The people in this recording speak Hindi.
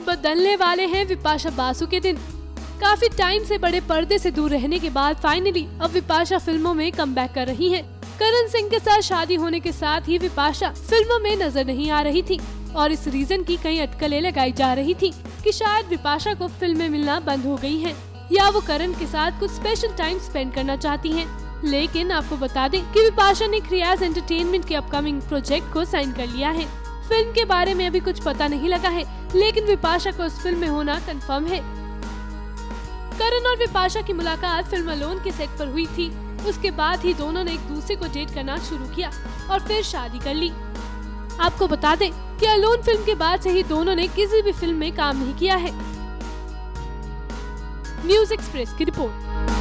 बदलने वाले हैं विपाशा बासु के दिन। काफी टाइम से बड़े पर्दे से दूर रहने के बाद फाइनली अब विपाशा फिल्मों में कमबैक कर रही हैं। करण सिंह के साथ शादी होने के साथ ही विपाशा फिल्मों में नजर नहीं आ रही थी और इस रीजन की कई अटकलें लगाई जा रही थी कि शायद विपाशा को फिल्में मिलना बंद हो गई हैं या वो करण के साथ कुछ स्पेशल टाइम स्पेंड करना चाहती हैं। लेकिन आपको बता दें कि विपाशा ने क्रियाज एंटरटेनमेंट के अपकमिंग प्रोजेक्ट को साइन कर लिया है। फिल्म के बारे में अभी कुछ पता नहीं लगा है, लेकिन विपाशा को उस फिल्म में होना कंफर्म है। करण और विपाशा की मुलाकात फिल्म अलोन के सेट पर हुई थी। उसके बाद ही दोनों ने एक दूसरे को डेट करना शुरू किया और फिर शादी कर ली। आपको बता दें कि अलोन फिल्म के बाद से ही दोनों ने किसी भी फिल्म में काम नहीं किया है। न्यूज़ एक्सप्रेस की रिपोर्ट।